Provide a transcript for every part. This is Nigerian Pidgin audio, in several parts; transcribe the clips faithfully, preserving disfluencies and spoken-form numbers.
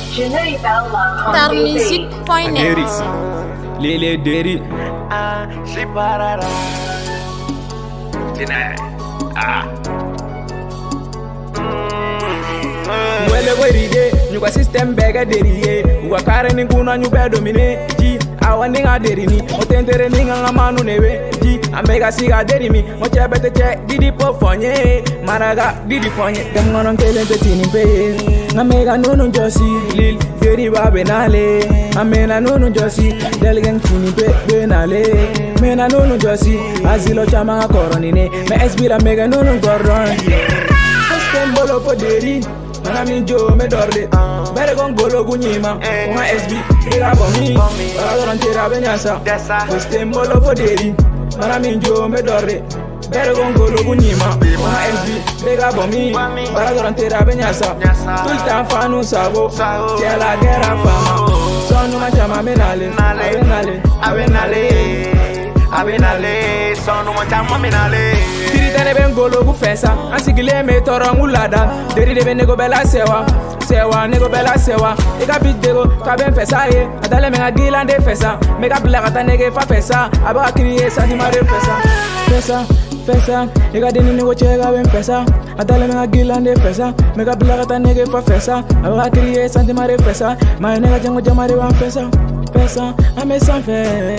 Star Music point net. Lele Deri. Ah, si parara. Tina. Ah. Wele weride, nyuka system bega deriye. Uwa kare ninguna nyube domine. Ji, awa ninga derini. Otentere ninga ngamanu newe. Ji, ambega siga derimi. Moche bete che, didi po fonye. Maraga, didi fonye. Gangonon kele te tini peye. Ngamega nunu josi. Lil, deri ba benale. Amena nunu josi. Delgen tini pe benale. Mena nunu josi. Azilo chama koronine. Me esbira mega nunu goron. System bolo po deri. Mana minjo me dorde, bere con golo gunyima, una S B, era bomi, para durante la beñasa, este mbolo foderi. Mana minjo me dorde, bere con golo gunyima, una S B, era bomi, para durante la beñasa. Tulta fanu sabo, que la guerra fama, son una chama menale, avenale, avenale, avenale, son una chama menale. Tene ben golo gu fesa, ansigile me toro ngulada. Deri de ben nego bela sewa, sewa nego bela sewa. Eka bidego ka ben fesa ye, adale me ngagila nde fesa. Mega bla kata nege fa fesa, aba kriye sa di mare fesa. Fesa, fesa, eka deni nego chega ben fesa. Adale me ngagila nde fesa, mega bla kata nege fa fesa. Aba kriye sa di mare fesa. Ma nega jango jamare wan fesa, fesa, ame san fe.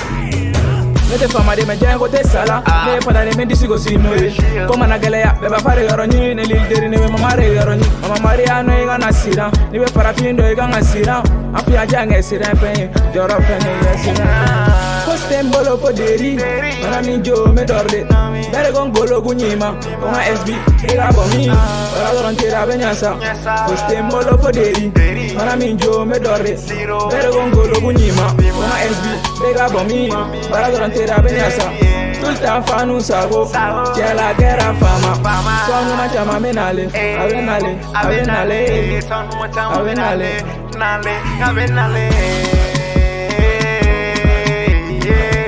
Nete fama de me jango te sala, ne pada de me disigo sino e. Koma na gelea, beba fare garoni, ne lil deri ne me mamare garoni. Mama Maria no iga na sira, ni be parafindo iga na sira. Afi aja nge sira pe, joro pe ne yesira. Koste mbolo po deri, mana minjo me dorde. Bere gon golo gunyima, ona S B, iga bomi. Ora durante la beñasa, koste mbolo po deri, mana minjo me dorde. Bere gon golo gunyima, ona S B, iga bomi. Ora durante la beñasa, tulta fanu sabo, que la guerra fama. Son una chama menale, avenale, avenale, avenale, nale, avenale. Yeah.